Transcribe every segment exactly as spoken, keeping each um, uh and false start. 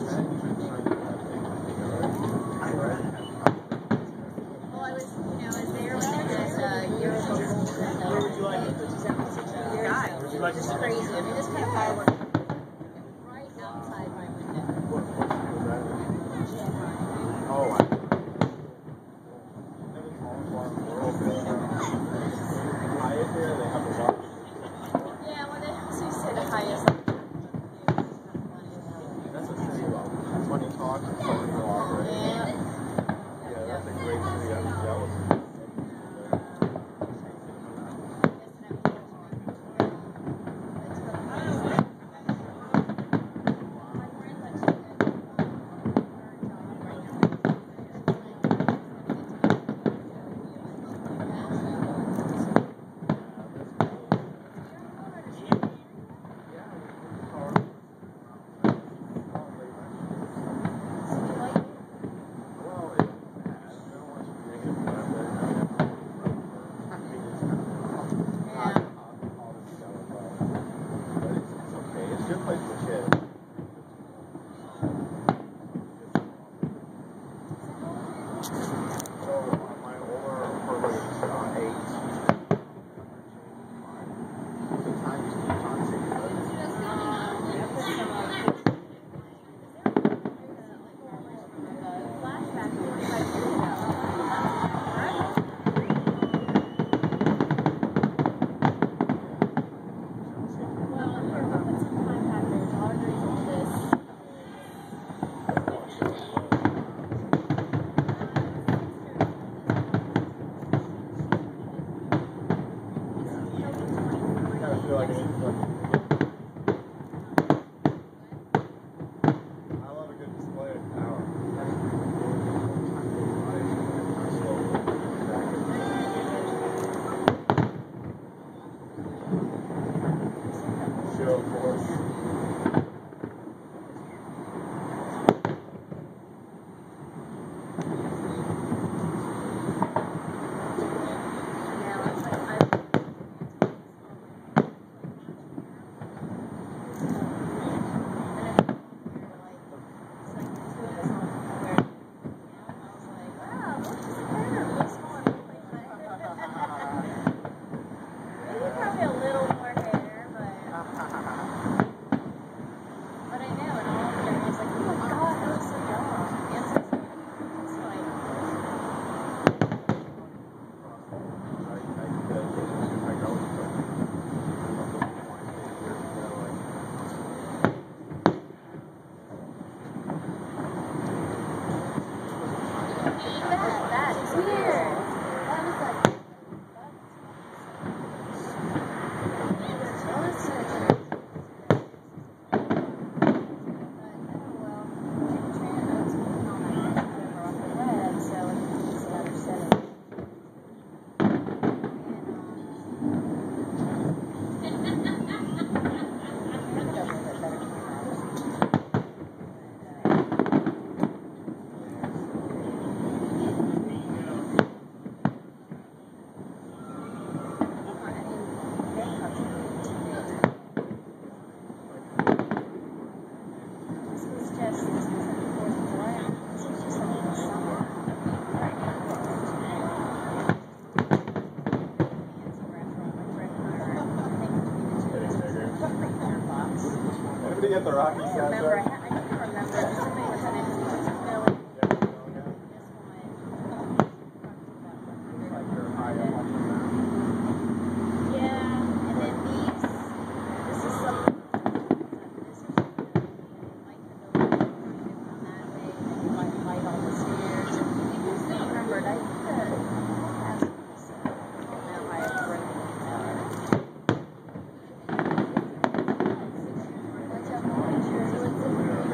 Well, I was, you know, I was there when they did uh, Years of Gold and uh, Where would you like it? years ago. Would you like It's to just crazy. I mean, this kind of fireworks right outside my window. Oh, wow. Yeah, well, they also say the highest. That's a tree well. When you talk, it's going to walk, right? Yeah. Yeah, that's a great tree. I'm jealous. Get the Rocky I sound remember, I, there. ha- I can't remember. Somebody was on it. Yeah, and then these, this is some, this is like the building on that way, and then you like light all the stairs. I still remember it. I think the, that's what I said. I don't know how it's written. Watch out for pictures.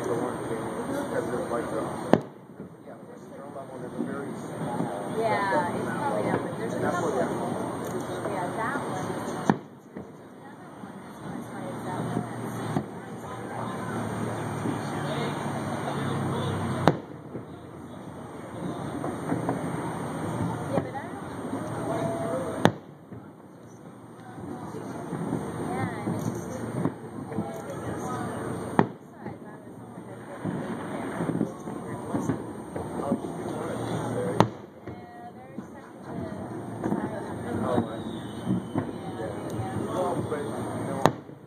the one thing because it's like the yeah, the zero level is a very small. Yeah, it's probably not, but there's a That's couple. what that Yeah, that one is the one. The other one is not as high as that one. Yeah, but I don't. Yeah, and it's just. Besides, I was hoping that they would be there. It wasn't. Oh, you do want it. Yeah, they're expected to file them. Oh, I see. Yeah, yeah. Well, but you know,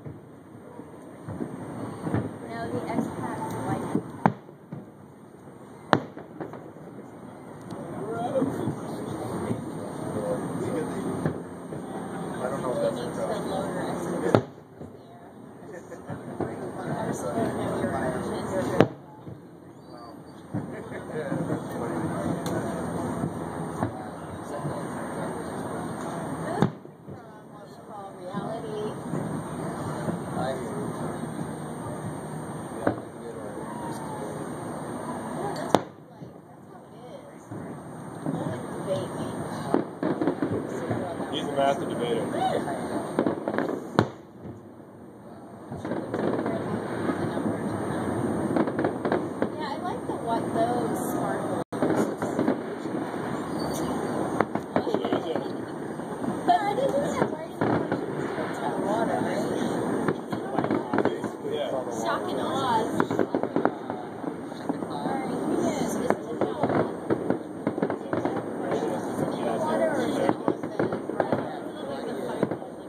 No, the expats like it. I don't know if that's Needs a the job. loader expats. I was looking at your agenda. From what we call reality. Yeah, that's what, like, that's how it is. Don't debate me. He's a master debater. Yeah, I like the what those sparkles. But I didn't do that. Why didn't you tap water, right? Yeah. Shock and Oz. Alright, thing is, is it in the water? Is it in the water or is it on the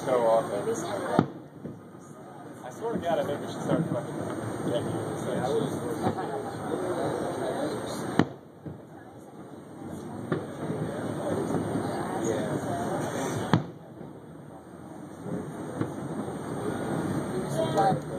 so often. Maybe some of the I swear to God, I think we should start fucking getting you this thing. Yeah.